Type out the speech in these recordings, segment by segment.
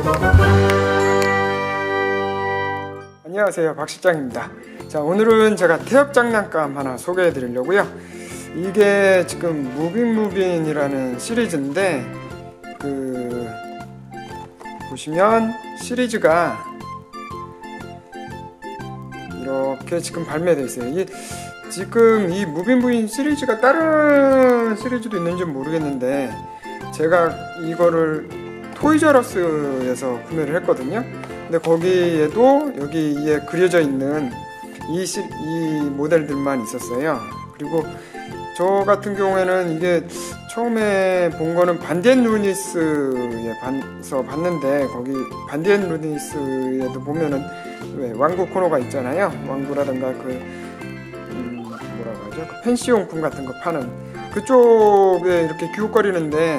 안녕하세요, 박실장입니다. 자, 오늘은 제가 태엽 장난감 하나 소개해 드리려고요. 이게 지금 무빈무빈이라는 시리즈인데 보시면 시리즈가 이렇게 지금 발매되어 있어요. 지금 이 무빈무빈 시리즈가 다른 시리즈도 있는지 모르겠는데 제가 이거를 토이저러스에서 구매를 했거든요. 근데 거기에도 여기에 그려져 있는 이 모델들만 있었어요. 그리고 저 같은 경우에는 이게 처음에 본 거는 반디앤 루니스에서 봤는데, 거기 반디앤 루니스에도 보면은 왜 왕구 코너가 있잖아요. 왕구라든가 뭐라고 하죠? 그 펜시용품 같은 거 파는 그쪽에 이렇게 기웃거리는데,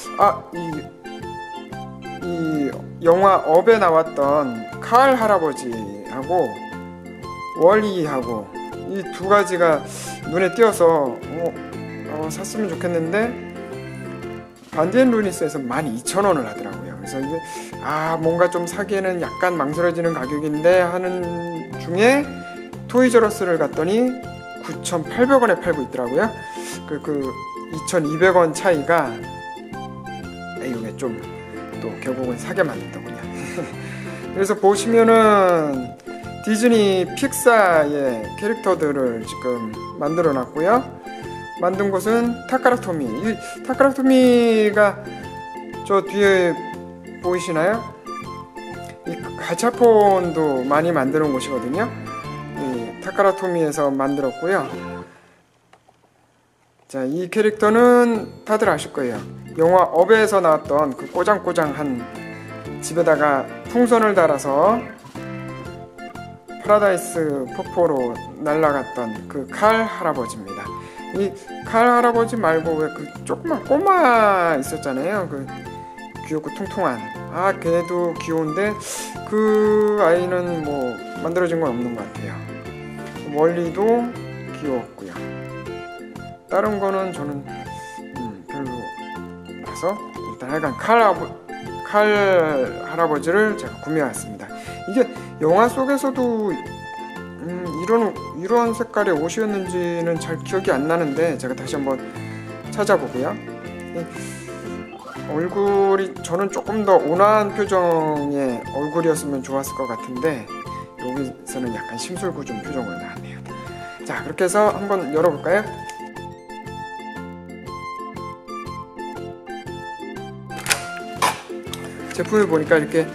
이 영화 업에 나왔던 칼 할아버지하고 월리하고 이 두 가지가 눈에 띄어서 샀으면 좋겠는데, 반디앤 루니스에서 12,000원을 하더라고요. 그래서 이게 뭔가 좀 사기에는 약간 망설여지는 가격인데 하는 중에 토이저러스를 갔더니 9,800원에 팔고 있더라고요. 2,200원 차이가 이게 좀 또 결국은 사게 만든더군요. 그래서 보시면은 디즈니 픽사의 캐릭터들을 지금 만들어 놨고요. 만든 곳은 타카라토미. 이 타카라토미가 저 뒤에 보이시나요? 이 가차폰도 많이 만드는 곳이거든요. 이 타카라토미에서 만들었고요. 자, 이 캐릭터는 다들 아실 거예요. 영화 업에서 나왔던 그 꼬장꼬장한 집에다가 풍선을 달아서 파라다이스 폭포로 날아갔던 그 칼 할아버지입니다. 이 칼 할아버지 말고 왜 그 조그만 꼬마 있었잖아요. 그 귀엽고 퉁퉁한. 걔도 귀여운데 그 아이는 뭐 만들어진 건 없는 것 같아요. 월리도 귀여웠고요. 다른 거는 저는 별로라서 일단 하여간 칼 할아버지를 제가 구매했습니다. 이게 영화 속에서도 이런 색깔의 옷이었는지는 잘 기억이 안 나는데 제가 다시 한번 찾아보고요. 얼굴이 저는 조금 더 온화한 표정의 얼굴이었으면 좋았을 것 같은데 여기서는 약간 심술궂은 표정으로 나왔네요. 자, 그렇게 해서 한번 열어볼까요? 제품을 보니까 이렇게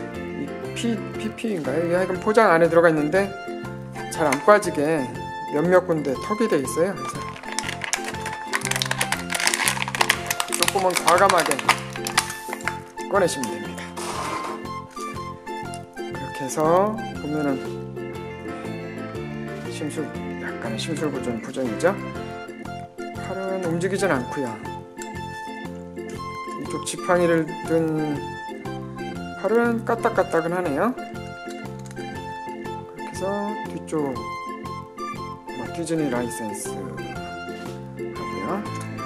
PP인가요? 이게 하여간 포장 안에 들어가 있는데 잘 안 빠지게 몇몇 군데 턱이 돼 있어요. 그래서 조금은 과감하게 꺼내시면 됩니다. 그렇게 해서 보면은 약간의 심술궂은 표정이죠. 팔은 움직이진 않고요. 이쪽 지팡이를 든 팔은 까딱까딱은 하네요. 그렇게 해서 뒤쪽 디즈니 라이센스 하고요.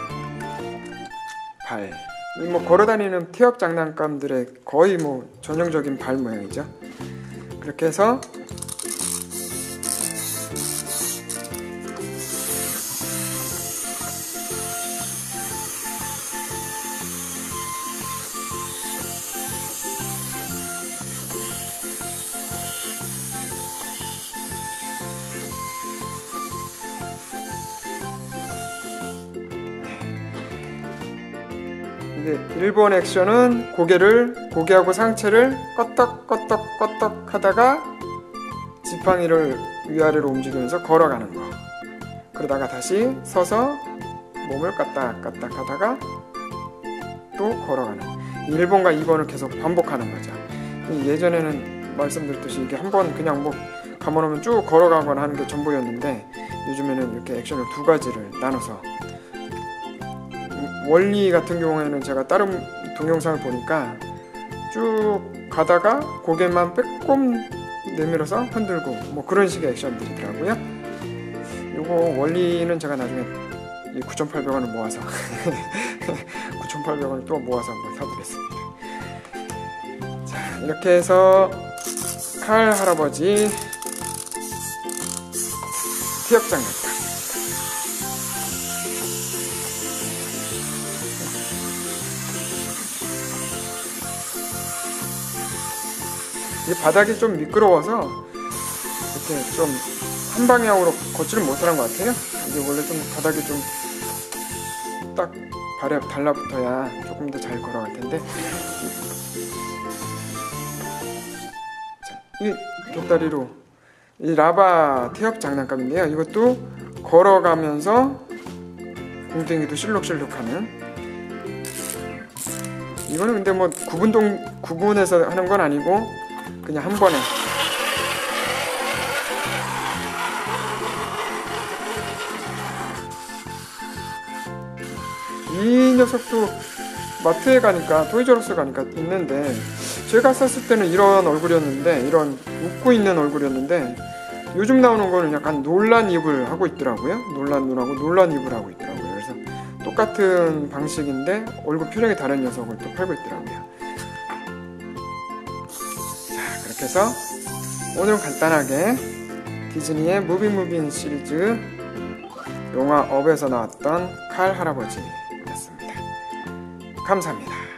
발, 걸어다니는 태엽 장난감들의 거의 전형적인 발 모양이죠. 그렇게 해서 일본 액션은 고개하고 상체를 껐덕껐덕 하다가 지팡이를 위아래로 움직이면서 걸어가는 거. 그러다가 다시 서서 몸을 까딱까딱 하다가 또 걸어가는. 1번과 2번을 계속 반복하는 거죠. 예전에는 말씀드렸듯이 이게 한 번 그냥 감아놓으면 쭉 걸어가거나 하는 게 전부였는데 요즘에는 이렇게 액션을 두 가지를 나눠서, 원리 같은 경우에는 제가 다른 동영상을 보니까 쭉 가다가 고개만 빼꼼 내밀어서 흔들고 그런 식의 액션들이더라고요. 요거 원리는 제가 나중에 9,800원을 모아서 9,800원을 또 모아서 한번 사보겠습니다. 자, 이렇게 해서 칼 할아버지 티역 장난감. 이 바닥이 좀 미끄러워서 이렇게 좀 한 방향으로 걷지를 못하는 것 같아요. 이게 원래 좀 바닥이 좀 딱 발에 달라붙어야 조금 더 잘 걸어갈 텐데. 자, 이 돗다리로 이 라바 태엽 장난감인데요. 이것도 걸어가면서 공댕이도 실룩실룩하는. 이거는 근데 뭐 구분해서 하는 건 아니고 그냥 한 번에. 이 녀석도 마트에 가니까, 토이저러스 가니까 있는데, 제가 샀을 때는 이런 얼굴이었는데, 이런 웃고 있는 얼굴이었는데, 요즘 나오는 거는 약간 놀란 입을 하고 있더라고요. 놀란 눈하고 놀란 입을 하고 있더라고요. 그래서 똑같은 방식인데 얼굴 표정이 다른 녀석을 또 팔고 있더라고요. 자, 그렇게 해서 오늘은 간단하게 디즈니의 무비무빈 시리즈 영화 업에서 나왔던 칼 할아버지였습니다. 감사합니다.